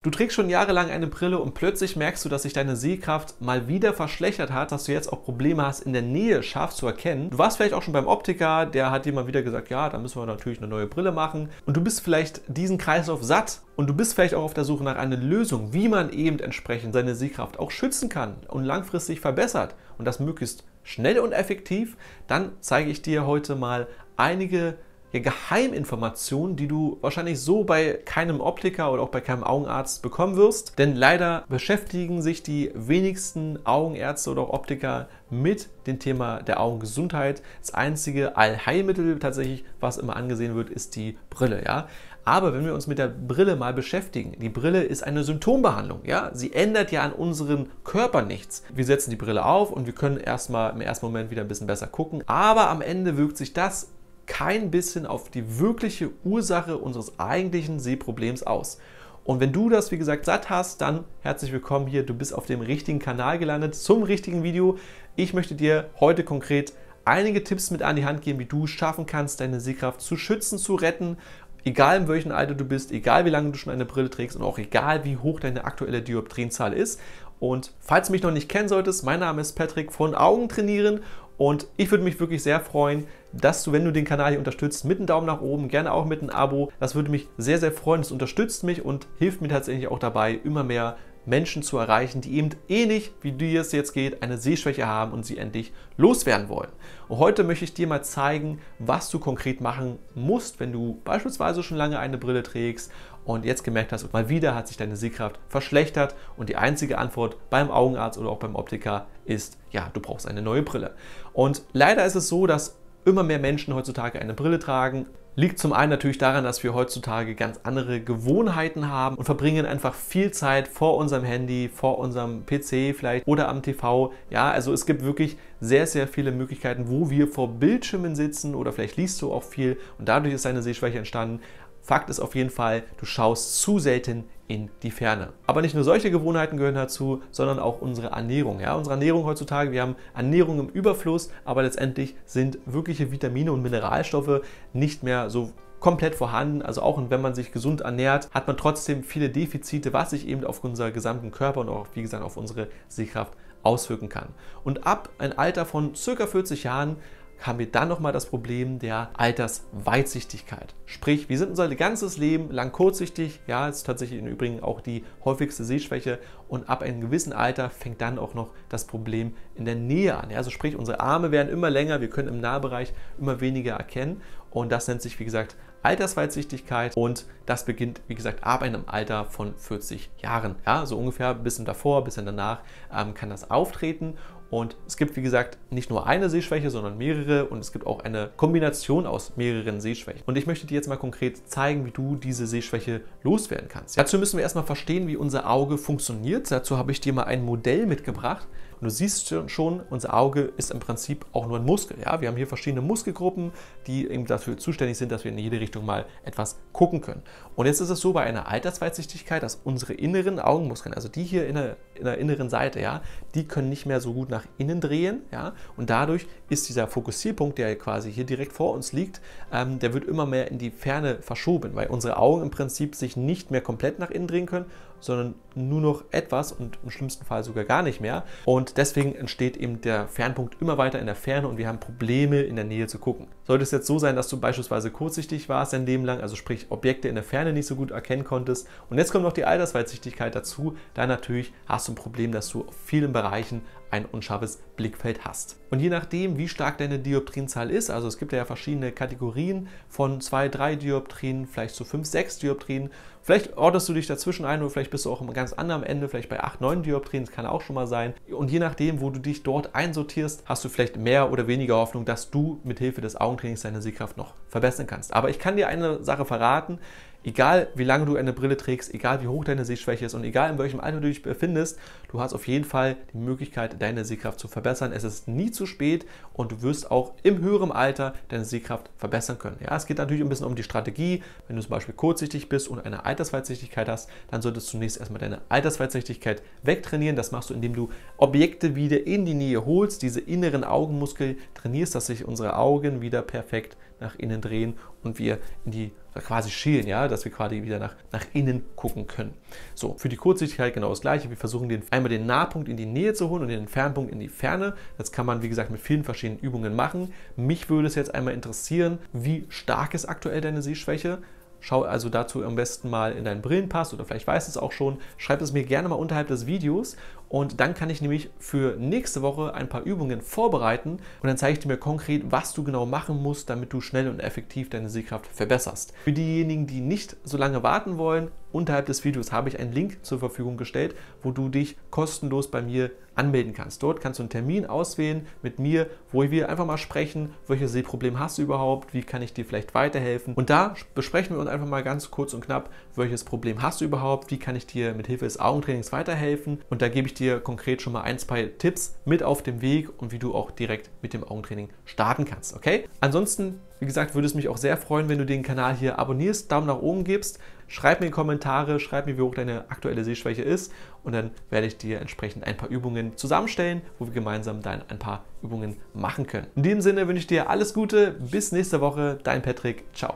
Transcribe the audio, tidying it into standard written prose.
Du trägst schon jahrelang eine Brille und plötzlich merkst du, dass sich deine Sehkraft mal wieder verschlechtert hat, dass du jetzt auch Probleme hast, in der Nähe scharf zu erkennen. Du warst vielleicht auch schon beim Optiker, der hat dir mal wieder gesagt, ja, da müssen wir natürlich eine neue Brille machen. Und du bist vielleicht diesen Kreislauf satt und du bist vielleicht auch auf der Suche nach einer Lösung, wie man eben entsprechend seine Sehkraft auch schützen kann und langfristig verbessert und das möglichst schnell und effektiv. Dann zeige ich dir heute mal einige Geheiminformationen, die du wahrscheinlich so bei keinem Optiker oder auch bei keinem Augenarzt bekommen wirst. Denn leider beschäftigen sich die wenigsten Augenärzte oder auch Optiker mit dem Thema der Augengesundheit. Das einzige Allheilmittel tatsächlich, was immer angesehen wird, ist die Brille. Ja? Aber wenn wir uns mit der Brille mal beschäftigen, die Brille ist eine Symptombehandlung. Ja? Sie ändert ja an unserem Körper nichts. Wir setzen die Brille auf und wir können erstmal im ersten Moment wieder ein bisschen besser gucken. Aber am Ende wirkt sich das kein bisschen auf die wirkliche Ursache unseres eigentlichen Sehproblems aus. Und wenn du das, wie gesagt, satt hast, dann herzlich willkommen hier. Du bist auf dem richtigen Kanal gelandet, zum richtigen Video. Ich möchte dir heute konkret einige Tipps mit an die Hand geben, wie du schaffen kannst, deine Sehkraft zu schützen, zu retten. Egal in welchem Alter du bist, egal wie lange du schon eine Brille trägst und auch egal wie hoch deine aktuelle Dioptrienzahl ist. Und falls du mich noch nicht kennen solltest, mein Name ist Patrick von Augen trainieren. Und ich würde mich wirklich sehr freuen, dass du, wenn du den Kanal hier unterstützt, mit einem Daumen nach oben, gerne auch mit einem Abo. Das würde mich sehr, sehr freuen. Das unterstützt mich und hilft mir tatsächlich auch dabei, immer mehr Menschen zu erreichen, die eben ähnlich wie dir es jetzt geht, eine Sehschwäche haben und sie endlich loswerden wollen. Und heute möchte ich dir mal zeigen, was du konkret machen musst, wenn du beispielsweise schon lange eine Brille trägst und jetzt gemerkt hast, mal wieder hat sich deine Sehkraft verschlechtert und die einzige Antwort beim Augenarzt oder auch beim Optiker ist, ja, du brauchst eine neue Brille. Und leider ist es so, dass immer mehr Menschen heutzutage eine Brille tragen. Liegt zum einen natürlich daran, dass wir heutzutage ganz andere Gewohnheiten haben und verbringen einfach viel Zeit vor unserem Handy, vor unserem PC vielleicht oder am TV. Ja, also es gibt wirklich sehr, sehr viele Möglichkeiten, wo wir vor Bildschirmen sitzen oder vielleicht liest du auch viel und dadurch ist deine Sehschwäche entstanden. Fakt ist auf jeden Fall, du schaust zu selten in die Ferne. Aber nicht nur solche Gewohnheiten gehören dazu, sondern auch unsere Ernährung. Ja? Unsere Ernährung heutzutage, wir haben Ernährung im Überfluss, aber letztendlich sind wirkliche Vitamine und Mineralstoffe nicht mehr so komplett vorhanden. Also auch wenn man sich gesund ernährt, hat man trotzdem viele Defizite, was sich eben auf unseren gesamten Körper und auch, wie gesagt, auf unsere Sehkraft auswirken kann. Und ab ein Alter von ca. 40 Jahren haben wir dann nochmal das Problem der Altersweitsichtigkeit. Sprich, wir sind unser ganzes Leben lang kurzsichtig, ja, ist tatsächlich im Übrigen auch die häufigste Sehschwäche und ab einem gewissen Alter fängt dann auch noch das Problem in der Nähe an. Ja, also sprich, unsere Arme werden immer länger, wir können im Nahbereich immer weniger erkennen und das nennt sich, wie gesagt, Altersweitsichtigkeit und das beginnt, wie gesagt, ab einem Alter von 40 Jahren. Ja, so ungefähr ein bisschen davor, ein bisschen danach kann das auftreten. Und es gibt, wie gesagt, nicht nur eine Sehschwäche, sondern mehrere und es gibt auch eine Kombination aus mehreren Sehschwächen. Und ich möchte dir jetzt mal konkret zeigen, wie du diese Sehschwäche loswerden kannst. Dazu müssen wir erstmal verstehen, wie unser Auge funktioniert. Dazu habe ich dir mal ein Modell mitgebracht. Und du siehst schon, unser Auge ist im Prinzip auch nur ein Muskel. Ja? Wir haben hier verschiedene Muskelgruppen, die eben dafür zuständig sind, dass wir in jede Richtung mal etwas gucken können. Und jetzt ist es so bei einer Altersweitsichtigkeit, dass unsere inneren Augenmuskeln, also die hier in der inneren Seite, ja, die können nicht mehr so gut nach innen drehen. Ja? Und dadurch ist dieser Fokussierpunkt, der quasi hier direkt vor uns liegt, der wird immer mehr in die Ferne verschoben, weil unsere Augen im Prinzip sich nicht mehr komplett nach innen drehen können, sondern nur noch etwas und im schlimmsten Fall sogar gar nicht mehr. Und deswegen entsteht eben der Fernpunkt immer weiter in der Ferne und wir haben Probleme in der Nähe zu gucken. Sollte es jetzt so sein, dass du beispielsweise kurzsichtig warst dein Leben lang, also sprich Objekte in der Ferne nicht so gut erkennen konntest und jetzt kommt noch die Altersweitsichtigkeit dazu, dann natürlich hast du ein Problem, dass du auf vielen Bereichen ein unscharfes Blickfeld hast. Und je nachdem, wie stark deine Dioptrienzahl ist, also es gibt ja verschiedene Kategorien von 2, 3 Dioptrien, vielleicht zu 5, 6 Dioptrien, vielleicht ordnest du dich dazwischen ein oder vielleicht bist du auch am ganz anderen Ende, vielleicht bei 8, 9 Dioptrien, das kann auch schon mal sein. Und je nachdem, wo du dich dort einsortierst, hast du vielleicht mehr oder weniger Hoffnung, dass du mit Hilfe des Augentrainings deine Sehkraft noch verbessern kannst. Aber ich kann dir eine Sache verraten, egal wie lange du eine Brille trägst, egal wie hoch deine Sehschwäche ist und egal in welchem Alter du dich befindest, du hast auf jeden Fall die Möglichkeit, deine Sehkraft zu verbessern. Es ist nie zu spät und du wirst auch im höheren Alter deine Sehkraft verbessern können. Ja, es geht natürlich ein bisschen um die Strategie. Wenn du zum Beispiel kurzsichtig bist und eine Altersweitsichtigkeit hast, dann solltest du zunächst erstmal deine Altersweitsichtigkeit wegtrainieren. Das machst du, indem du Objekte wieder in die Nähe holst, diese inneren Augenmuskel trainierst, dass sich unsere Augen wieder perfekt nach innen drehen und wir in die quasi schielen, ja, dass wir quasi wieder nach innen gucken können. So, für die Kurzsichtigkeit genau das Gleiche. Wir versuchen einmal den Nahpunkt in die Nähe zu holen und den Fernpunkt in die Ferne. Das kann man, wie gesagt, mit vielen verschiedenen Übungen machen. Mich würde es jetzt einmal interessieren, wie stark ist aktuell deine Sehschwäche? Schau also dazu am besten mal in deinen Brillenpass oder vielleicht weißt du es auch schon. Schreib es mir gerne mal unterhalb des Videos und dann kann ich nämlich für nächste Woche ein paar Übungen vorbereiten und dann zeige ich dir mir konkret, was du genau machen musst, damit du schnell und effektiv deine Sehkraft verbesserst. Für diejenigen, die nicht so lange warten wollen, unterhalb des Videos habe ich einen Link zur Verfügung gestellt, wo du dich kostenlos bei mir anmelden kannst. Dort kannst du einen Termin auswählen mit mir, wo wir einfach mal sprechen, welches Sehproblem hast du überhaupt, wie kann ich dir vielleicht weiterhelfen. Und da besprechen wir uns einfach mal ganz kurz und knapp, welches Problem hast du überhaupt, wie kann ich dir mit Hilfe des Augentrainings weiterhelfen. Und da gebe ich dir konkret schon mal ein, zwei Tipps mit auf dem Weg und wie du auch direkt mit dem Augentraining starten kannst, okay? Ansonsten, wie gesagt, würde es mich auch sehr freuen, wenn du den Kanal hier abonnierst, Daumen nach oben gibst, schreib mir in die Kommentare, schreib mir, wie hoch deine aktuelle Sehschwäche ist und dann werde ich dir entsprechend ein paar Übungen zusammenstellen, wo wir gemeinsam dann ein paar Übungen machen können. In diesem Sinne wünsche ich dir alles Gute, bis nächste Woche, dein Patrick, ciao.